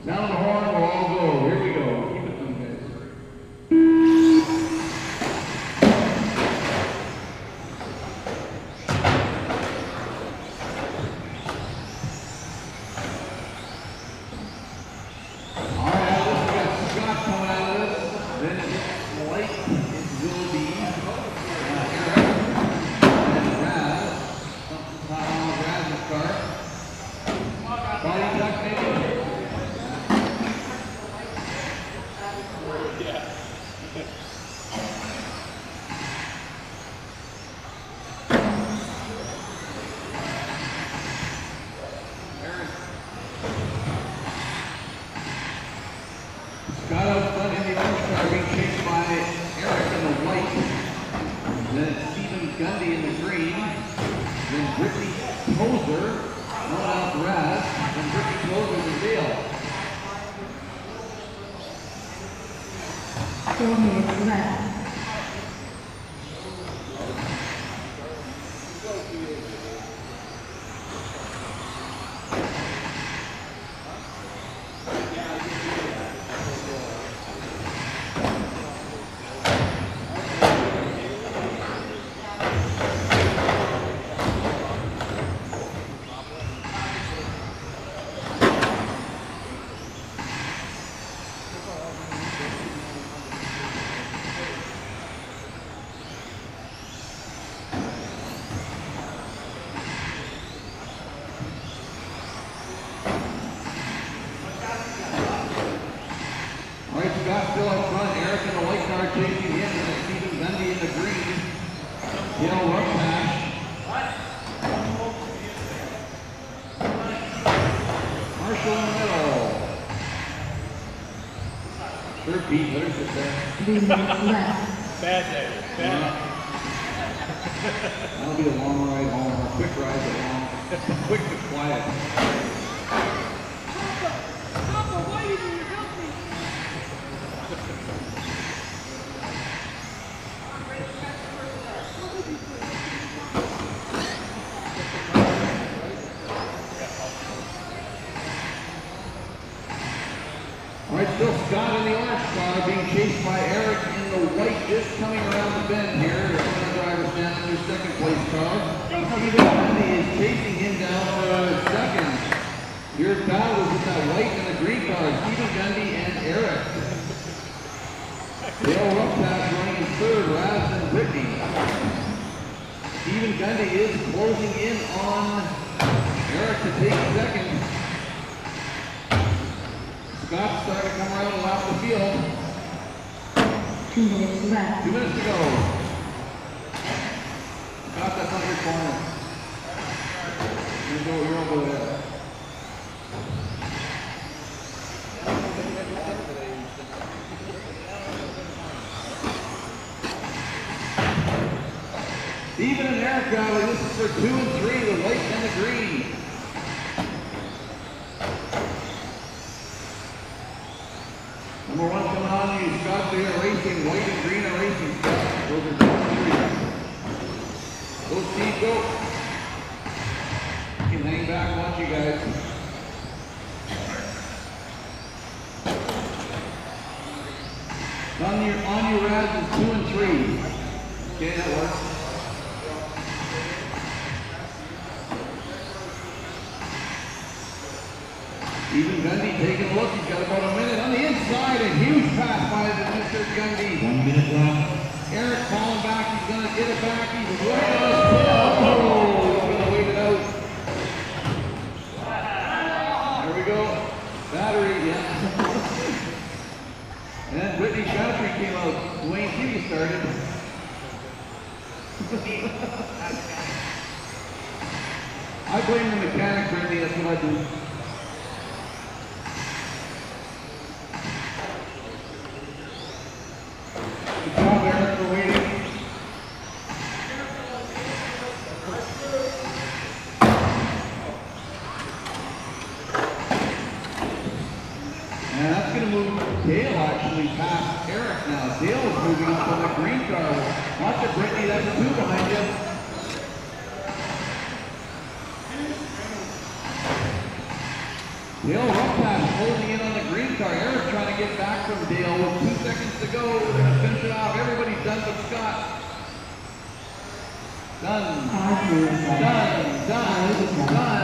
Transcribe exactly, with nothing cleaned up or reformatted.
Down the horn, we'll all go. Here we go. Keep it coming, guys. All right, out of this, we got Scott coming out of this. Then it's Light. It will be uh, Eric and Raz. Something's hot on Raz's car. Body tuck, maybe? Scott out front in the orange car being chased by Eric in the white. Then it's Stephen Gundy in the green. Then Brittany Tozer coming out the Raz. Then Brittany Tozer in the Dale. Four minutes left. Scott still up front, Eric in the white car chasing him, and it's Stephen Gundy in the green. Hill rough pass. Marshall in the middle. Sure, Pete, let her sit there. Three minutes left. Bad day, bad. That'll be a long ride home, or a quick ride, but long. Quick but quiet. Papa, why didn't you help me? All right, still Scott in the orange car being chased by Eric in the white, just coming around the bend here. The front driver stands in their second place car. Stephen Gundy is chasing him down for second. Here's battles with that white and the green car, Stephen Gundy and Eric. Dale Ruffpass running in third, Raz and Brittany. Stephen Gundy is closing in on Eric to take second. Scott's starting to come around and lap the field. Two minutes left. Two minutes to go. Scott, that's on your corner. You go, you're over there. Stephen and Eric Godley, this is for two and three, the white and the green. Number one coming on you, Scott there racing, white and green are racing. Those are two and three. Go Steve, go. You can hang back and watch you guys. On your, on your Raz is two and three. Okay, that works. Stephen Gundy taking a look, he's got about a minute on the inside, a huge pass by the Mister Gundy. One minute left. Eric falling back, he's gonna get it back, he's right on his tail. Oh, he's gonna wait it out. There we go. Battery, yeah. And then Brittany Godfrey came out. Wayne Hughes started. I blame the mechanic, Brittany, that's what I do. Good job, Eric, for waiting. And that's going to move Dale actually past Eric now. Dale is moving up on the green car. Watch it, Brittany, that's a two behind you. Dale Ruffpass holding in on the go. We're going to finish it off. Everybody's done but Scott. Done. Car forty-seven. Done. Done. Done.